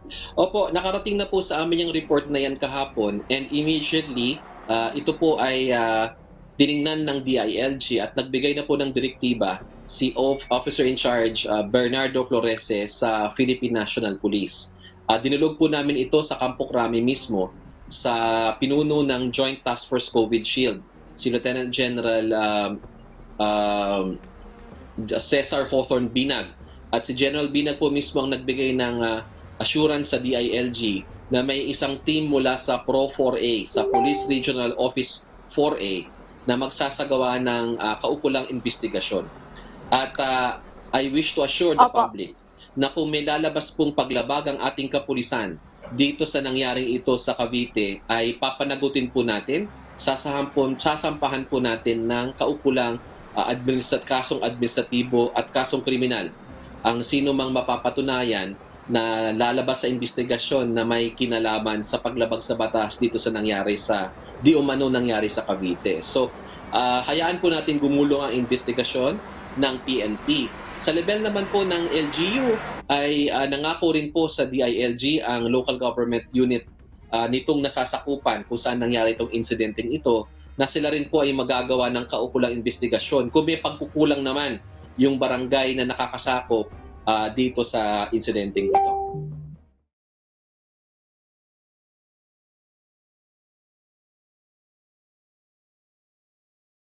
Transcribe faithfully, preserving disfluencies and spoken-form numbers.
Opo, nakarating na po sa amin yung report na yan kahapon, and immediately, uh, ito po ay uh, tiningnan ng D I L G at nagbigay na po ng direktiba si of Officer in Charge uh, Bernardo Florese sa Philippine National Police. Uh, dinulog po namin ito sa Campo Crame mismo sa pinuno ng Joint Task Force COVID Shield, si Lieutenant General um, um, Cesar Hawthorne Binag. At si General Binag po mismo ang nagbigay ng uh, assurance sa D I L G na may isang team mula sa Pro four A, sa Police Regional Office four A, na magsasagawa ng uh, kaukulang investigasyon. At uh, I wish to assure the Opo. public na kung may lalabas pong paglabag ang ating kapulisan dito sa nangyaring ito sa Cavite, ay papanagutin po natin, sasahampon, sasampahan po natin ng kaukulang uh, administrat kasong administratibo at kasong kriminal ang sino mang mapapatunayan na lalabas sa investigasyon na may kinalaman sa paglabag sa batas dito sa nangyari sa di umano nangyari sa Cavite. So, uh, hayaan po natin gumulong ang investigasyon ng P N P. Sa level naman po ng L G U ay uh, nangako rin po sa D I L G ang local government unit uh, nitong nasasakupan kung saan nangyari itong incidenting ito, na sila rin po ay magagawa ng kaukulang investigasyon kung may pagkukulang naman yung barangay na nakakasakop uh, dito sa incidenting ito.